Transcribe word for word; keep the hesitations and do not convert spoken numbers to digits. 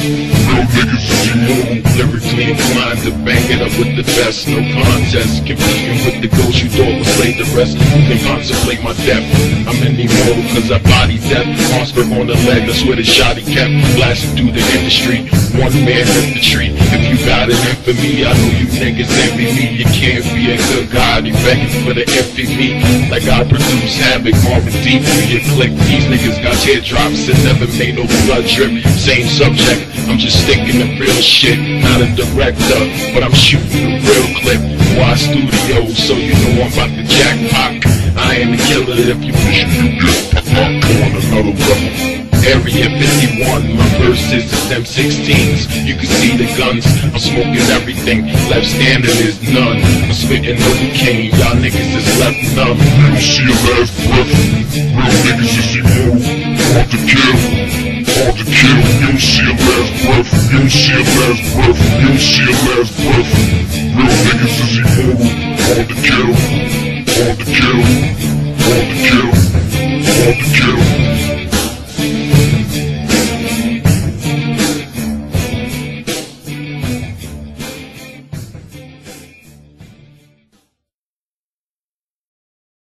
Real niggas is immortal. Lyrically inclined to bang it up with the best. No contest, competing with the ghost you thought would slay the rest. You can contemplate my death. I'm an immortal cause I body death. Oscar on the leg, that's where the shot he kept. Blasting through the industry, one man hit the tree. If you got it in for me, I know you niggas envy me. You can't be a good guy, you begging for the empty me. Like I produce havoc, Marvin deep through your click. These niggas got teardrops and never made no blood drip. Same subject, I'm just sticking to real shit. Not a director, but I'm shooting a real clip. Why studio, so you know I'm about to jackpot. I am a killer if you push me, you get on another level. Area fifty-one, my verses is M sixteens. You can see the guns, I'm smoking everything. Left standing is none. I'm spitting cocaine, y'all niggas is left numb. You don't see a last breath. Real niggas is immortal. Hard to kill, hard to kill. You don't see a last breath. You don't see a last breath. You don't see a last breath. Real niggas is immortal. Hard to kill, hard to kill, hard to kill, hard to kill.